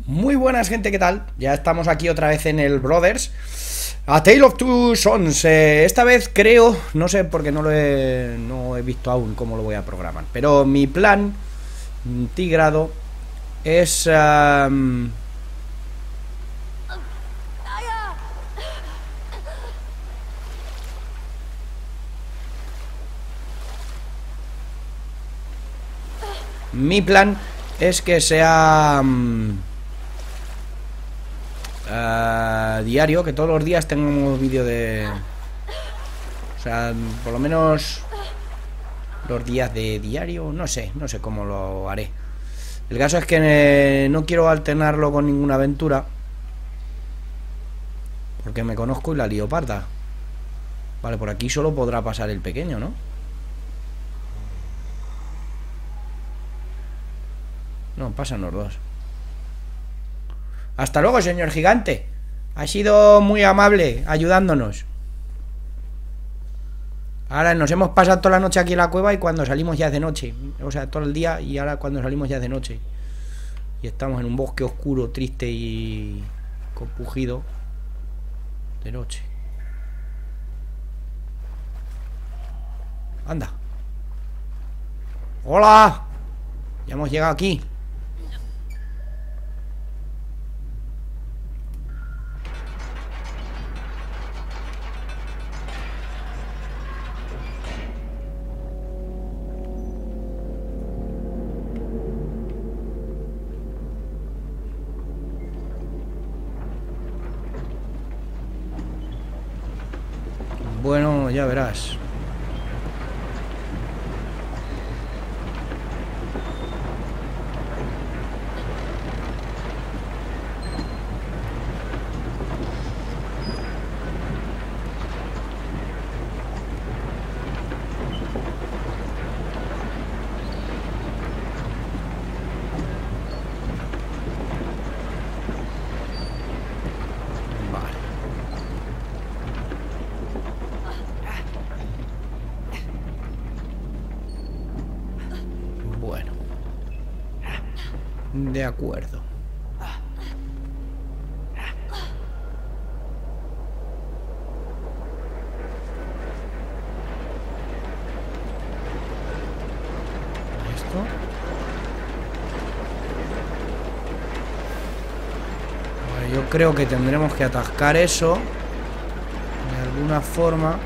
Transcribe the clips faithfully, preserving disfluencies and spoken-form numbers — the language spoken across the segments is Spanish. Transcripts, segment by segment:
Muy buenas, gente, ¿qué tal? Ya estamos aquí otra vez en el Brothers A Tale of Two Sons. eh, Esta vez creo, no sé porque no lo he, no he visto aún cómo lo voy a programar, pero mi plan tigrado es... um, mi plan es que sea... um, Uh, diario, que todos los días tengamos vídeo de... O sea, por lo menos los días de diario, no sé, no sé cómo lo haré. El caso es que eh, no quiero alternarlo con ninguna aventura, porque me conozco y la lío parda. Vale, por aquí solo podrá pasar el pequeño, ¿no? No, pasan los dos. Hasta luego, señor gigante. Ha sido muy amable ayudándonos. Ahora nos hemos pasado toda la noche aquí en la cueva y cuando salimos ya es de noche. O sea, todo el día y ahora cuando salimos ya es de noche. Y estamos en un bosque oscuro, triste y compugido de noche. Anda. ¡Hola! Ya hemos llegado aquí. Bueno, ya verás. De acuerdo. Esto. Vale, yo creo que tendremos que atascar eso de alguna forma.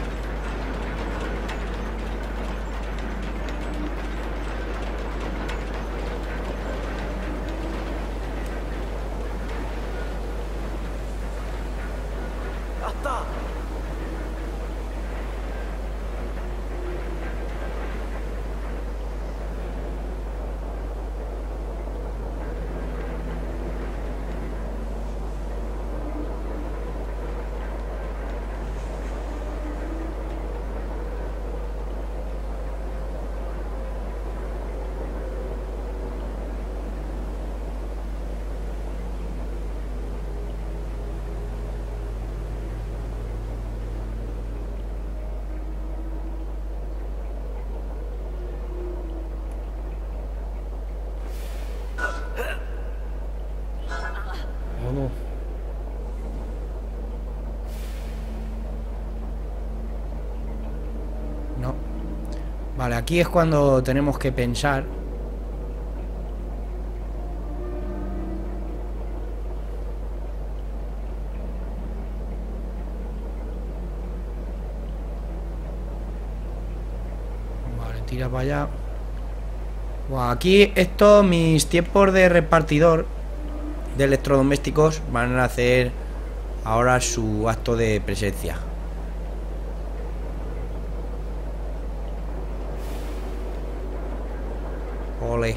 No. Vale, aquí es cuando tenemos que pensar. Vale, tira para allá. Buah, aquí estos, mis tiempos de repartidor de electrodomésticos van a hacer ahora su acto de presencia. Ole.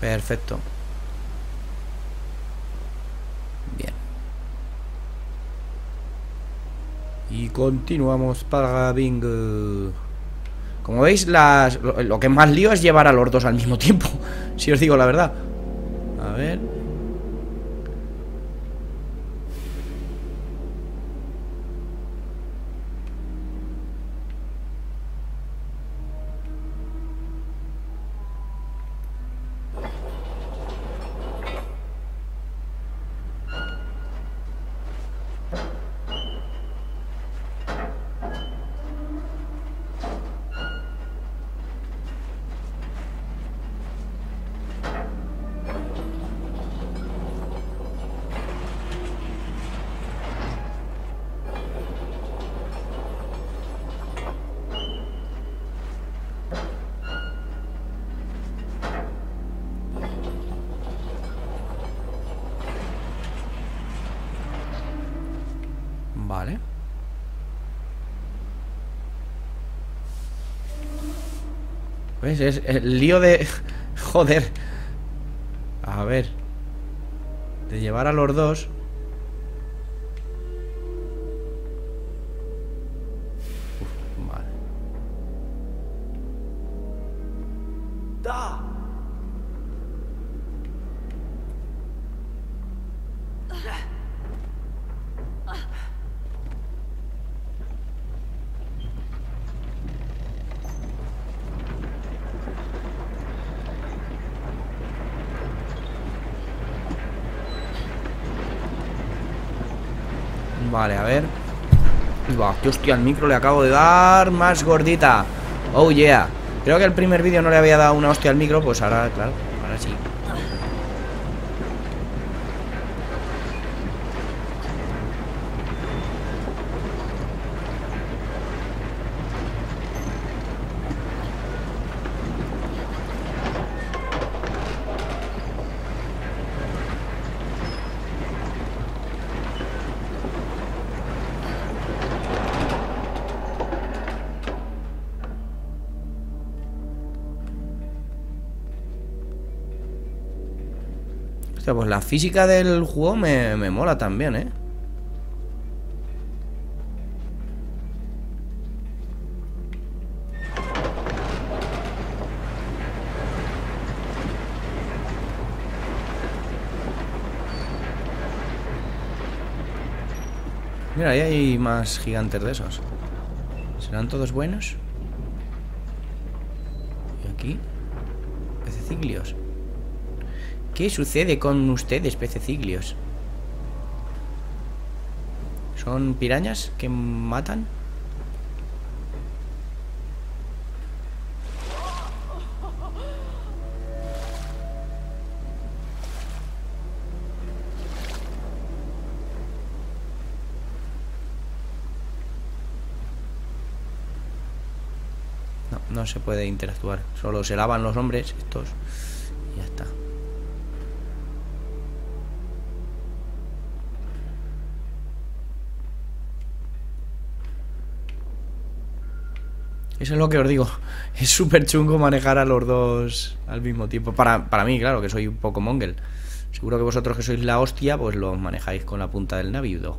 Perfecto. Bien. Y continuamos para Bingo. Como veis, las, lo, lo que más lío es llevar a los dos al mismo tiempo. Si os digo la verdad. A ver. Vale. ¿Ves? Es el lío de... Joder. A ver. De llevar a los dos. Uf, vale. Da. Vale, a ver. Va, que hostia, al micro le acabo de dar más gordita. Oh yeah. Creo que el primer vídeo no le había dado una hostia al micro. Pues ahora, claro, ahora sí. Hostia, pues la física del juego me, me mola también, ¿eh? Mira, ahí hay más gigantes de esos. ¿Serán todos buenos? ¿Y aquí? Pececillos. ¿Qué sucede con ustedes, pececillos? ¿Son pirañas que matan? No, no se puede interactuar. Solo se lavan los hombres estos y ya está. Eso es lo que os digo. Es súper chungo manejar a los dos al mismo tiempo. Para, para mí, claro, que soy un poco mongel. Seguro que vosotros que sois la hostia, pues los manejáis con la punta del naviudo.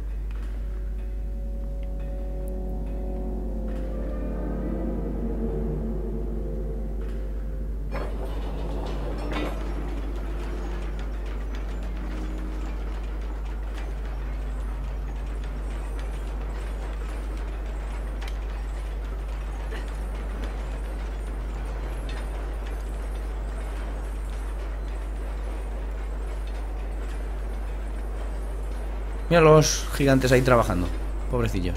Mira los gigantes ahí trabajando. Pobrecillos.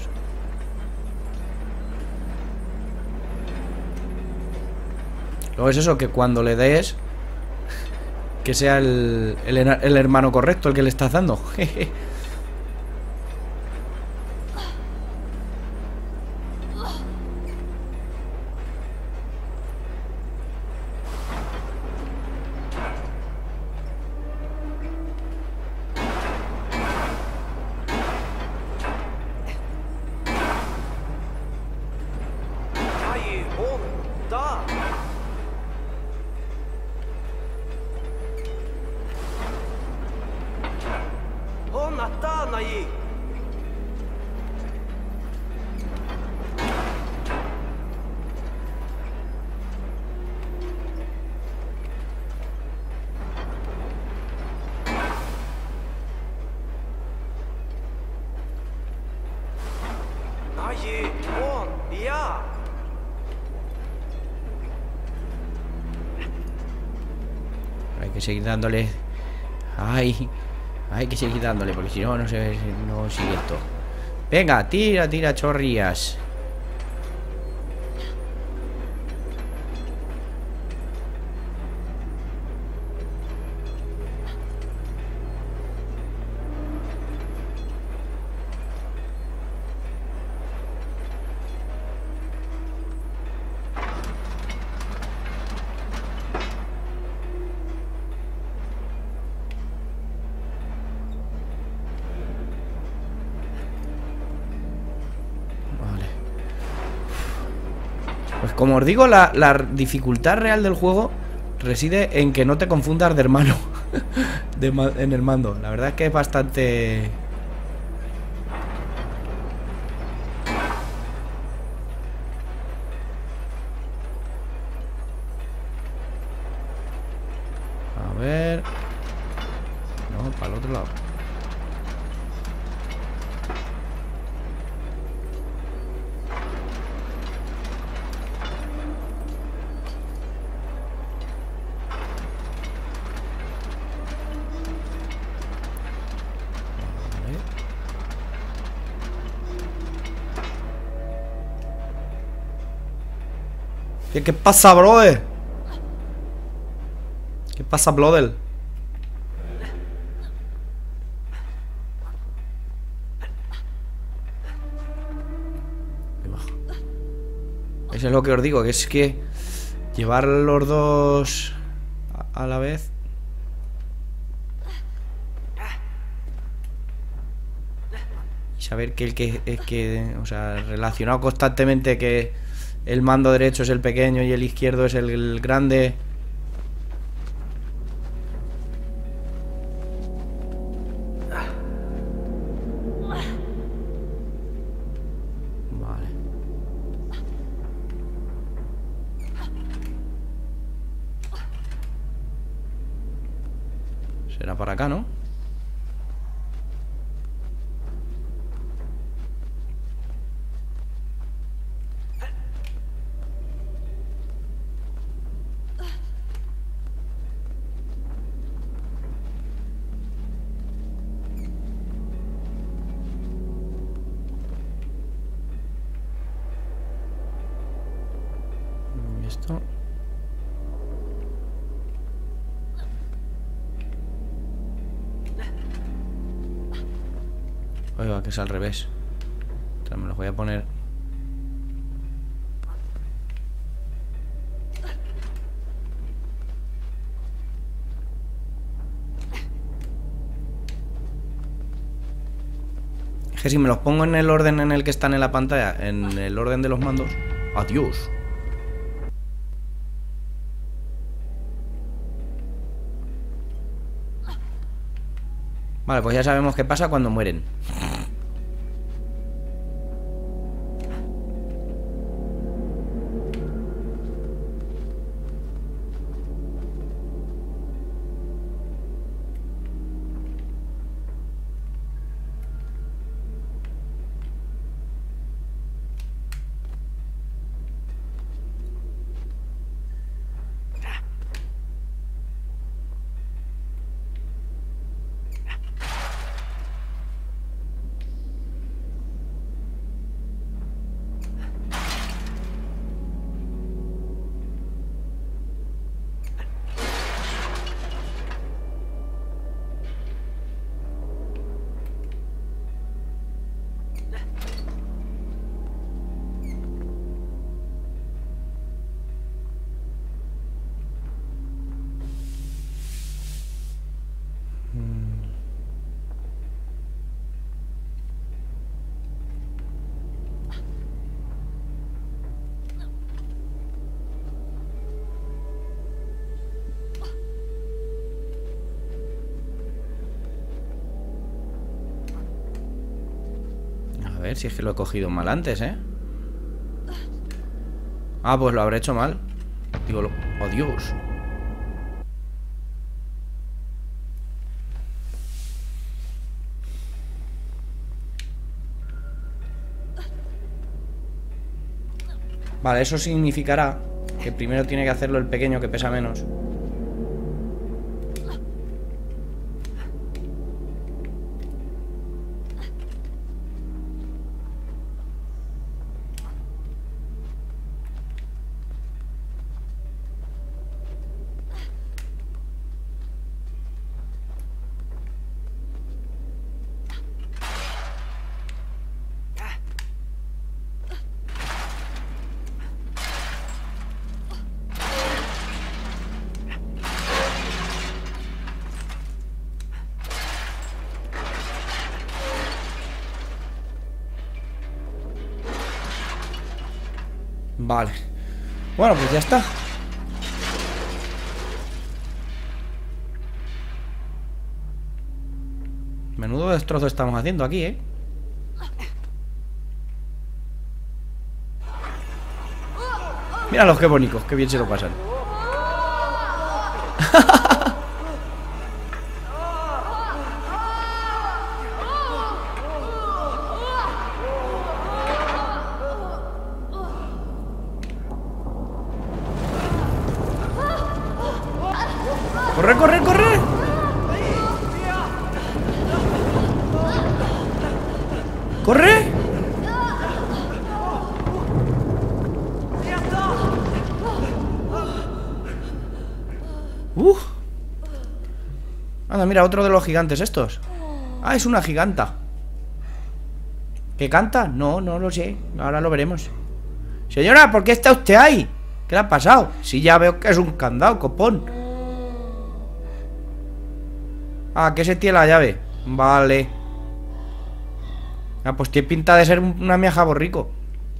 Luego es eso, que cuando le des, que sea el, el, el hermano correcto el que le estás dando. Hay que seguir dándole. Ay, hay que seguir dándole, porque si no, no se no sigue esto. Venga, tira, tira, chorrillas. Pues como os digo, la, la dificultad real del juego reside en que no te confundas de hermano de ma en el mando. La verdad es que es bastante... A ver... No, para el otro lado. ¿Qué, qué pasa, brother? ¿Qué pasa, brother? Eso es lo que os digo, que es que llevar los dos a, a la vez. Y saber que el que es que, o sea, relacionado constantemente que el mando derecho es el pequeño y el izquierdo es el, el grande. Vale. Será para acá, ¿no? Esto. Oiga, que es al revés. O sea, me los voy a poner. Es que si me los pongo en el orden en el que están en la pantalla, en el orden de los mandos. Adiós. Vale, pues ya sabemos qué pasa cuando mueren. A ver si es que lo he cogido mal antes, ¿eh? Ah, pues lo habré hecho mal. Digo, lo... ¡oh, Dios! Vale, eso significará que primero tiene que hacerlo el pequeño, que pesa menos. Vale. Bueno, pues ya está. Menudo destrozo estamos haciendo aquí, ¿eh? Míralos, qué bonitos, qué bien se lo pasan. ¡Corre, corre, corre! ¡Corre! ¡Uf! Anda, mira, otro de los gigantes estos. Ah, es una giganta. ¿Qué canta? No, no lo sé. Ahora lo veremos. Señora, ¿por qué está usted ahí? ¿Qué le ha pasado? Sí, ya veo que es un candado, copón. Ah, que se tiene la llave. Vale. Ah, pues tiene pinta de ser una miaja borrico.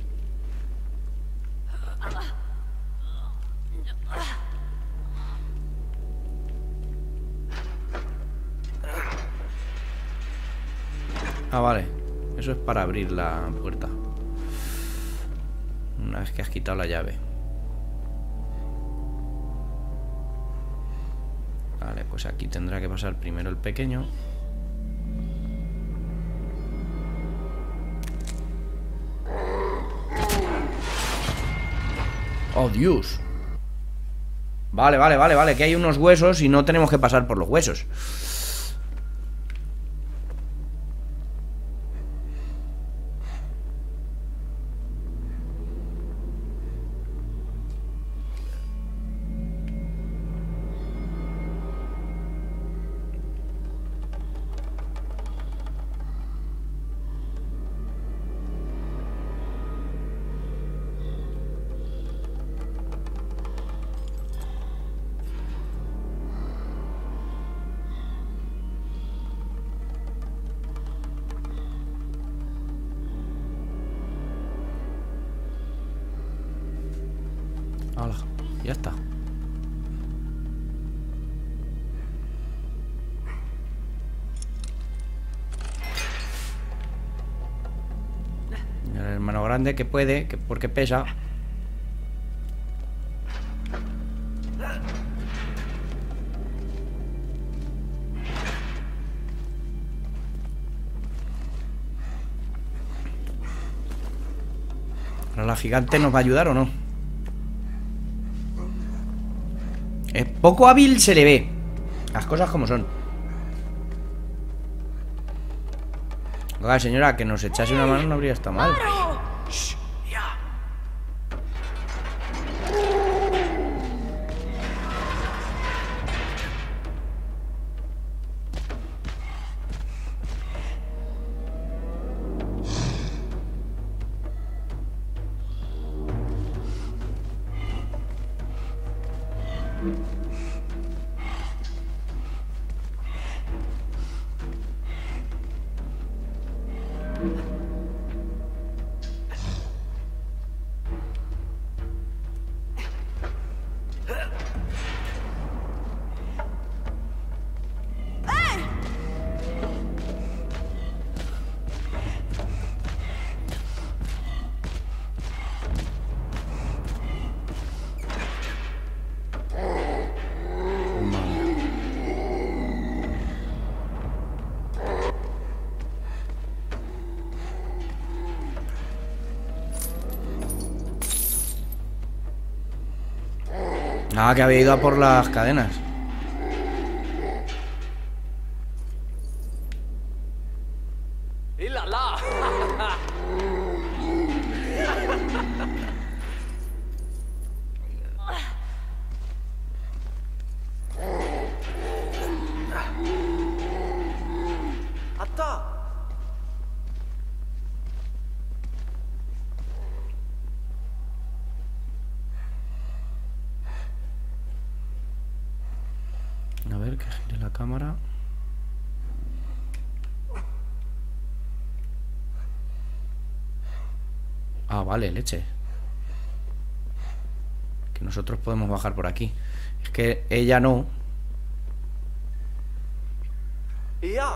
Ah, vale. Eso es para abrir la puerta. Una vez que has quitado la llave. Vale, pues aquí tendrá que pasar primero el pequeño. ¡Oh, Dios! Vale, vale, vale, vale. Que hay unos huesos y no tenemos que pasar por los huesos. Hola, ya está. El hermano grande que puede, que porque pesa. Ahora la gigante nos va a ayudar o no. Es poco hábil, se le ve. Las cosas como son. Oiga, señora, que nos echase una mano no habría estado mal. Shh, ya. Ah, que había ido a por las cadenas. A ver, que gire la cámara. Ah, vale, leche. Que nosotros podemos bajar por aquí. Es que ella no. Ya.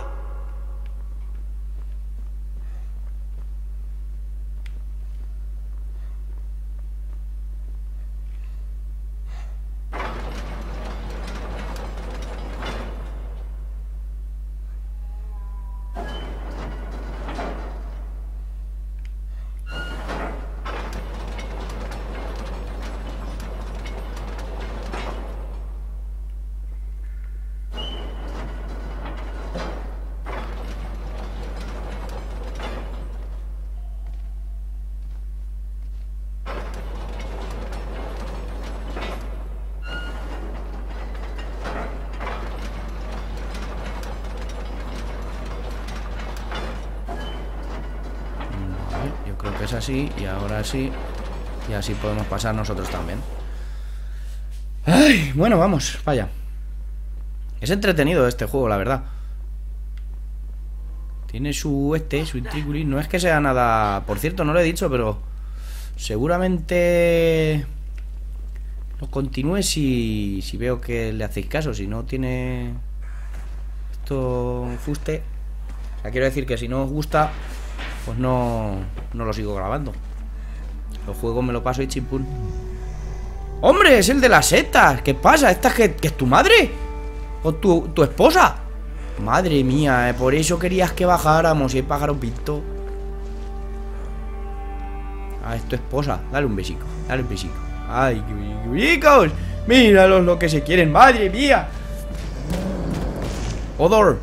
Creo que es así, y ahora sí. Y así podemos pasar nosotros también. Ay, bueno, vamos, vaya. Es entretenido este juego, la verdad. Tiene su este, su intríngulis. No es que sea nada... Por cierto, no lo he dicho, pero seguramente lo continúe si, si veo que le hacéis caso. Si no tiene esto fuste. O sea, quiero decir que si no os gusta, pues no, no lo sigo grabando. Los juegos me lo paso y chimpún. ¡Hombre! Es el de las setas. ¿Qué pasa? ¿Esta es que, que es tu madre? ¿O tu, tu esposa? Madre mía, ¿eh? Por eso querías que bajáramos. Y hay pájaro pinto. Ah, es tu esposa. Dale un besico, dale un besico. ¡Ay, qué bonitos! Míralos lo que se quieren, madre mía. Odor.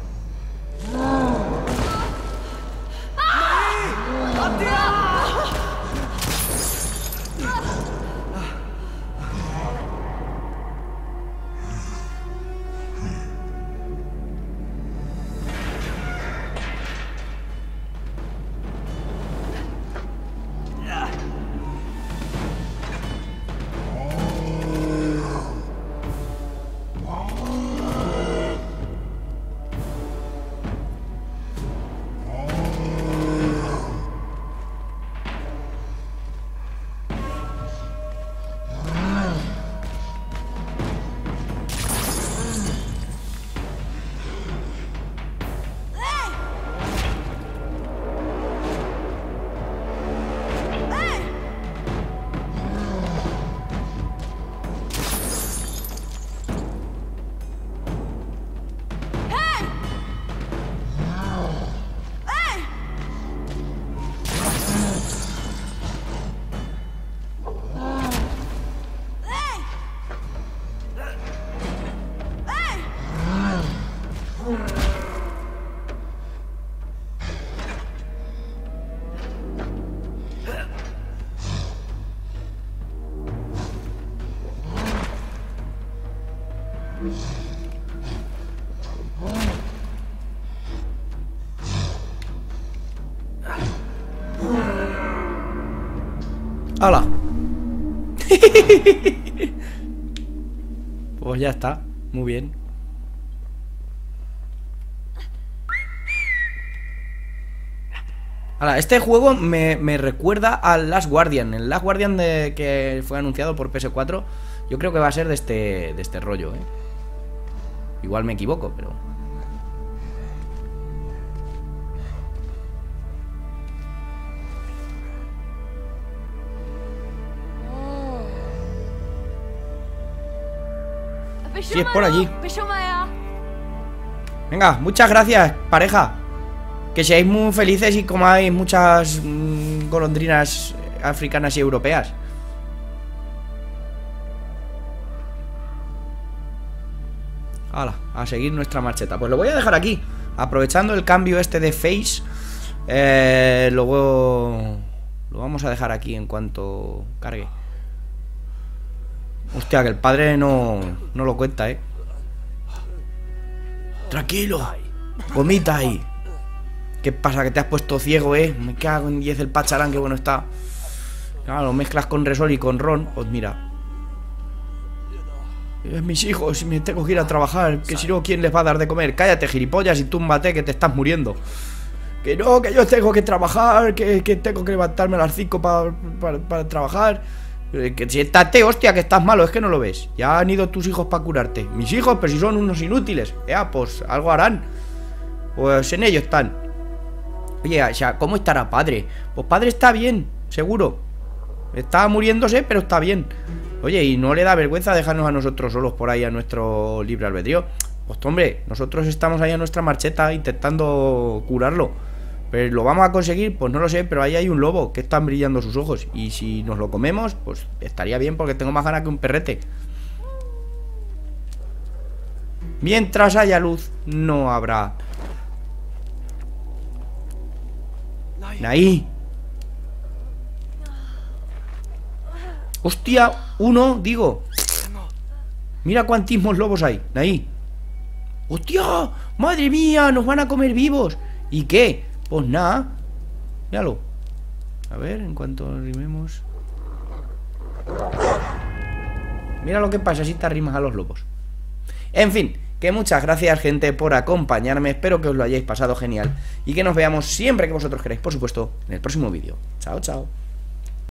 ¡Hala! Pues ya está, muy bien. Hala, este juego me, me recuerda al Last Guardian. El Last Guardian de, que fue anunciado por P S cuatro. Yo creo que va a ser de este, de este rollo, ¿eh? Igual me equivoco, pero... Sí, es por allí. Venga, muchas gracias, pareja. Que seáis muy felices y comáis muchas mmm, golondrinas africanas y europeas. Hala, a seguir nuestra marcheta. Pues lo voy a dejar aquí, aprovechando el cambio este de face. eh, Luego lo vamos a dejar aquí en cuanto cargue. Hostia, que el padre no, no lo cuenta, eh. Tranquilo, vomita ahí. ¿Qué pasa? Que te has puesto ciego, eh. Me cago en diez el pacharán, qué bueno está. Claro, lo mezclas con Resol y con Ron. Pues mira, es mis hijos y me tengo que ir a trabajar. Que si no, ¿quién les va a dar de comer? Cállate, gilipollas, y túmbate, que te estás muriendo. Que no, que yo tengo que trabajar. Que, que tengo que levantarme a las cinco para pa, pa trabajar. Que siéntate, hostia, que estás malo. Es que no lo ves. Ya han ido tus hijos para curarte. Mis hijos, pero si son unos inútiles. Ya, pues algo harán. Pues en ello están. Oye, o sea, ¿cómo estará padre? Pues padre está bien, seguro. Está muriéndose, pero está bien. Oye, ¿y no le da vergüenza dejarnos a nosotros solos por ahí a nuestro libre albedrío? Pues hombre, nosotros estamos ahí a nuestra marcheta intentando curarlo. ¿Pero lo vamos a conseguir? Pues no lo sé, pero ahí hay un lobo que están brillando sus ojos. Y si nos lo comemos, pues estaría bien, porque tengo más ganas que un perrete. Mientras haya luz, no habrá. Naí. Hostia, uno, digo. Mira cuantísimos lobos hay, Naí. Hostia, madre mía, nos van a comer vivos. ¿Y qué? Pues nada. Míralo. A ver, en cuanto arrimemos. Mira lo que pasa si te arrimas a los lobos. En fin, que muchas gracias, gente, por acompañarme. Espero que os lo hayáis pasado genial y que nos veamos siempre que vosotros queráis, por supuesto, en el próximo vídeo. Chao, chao.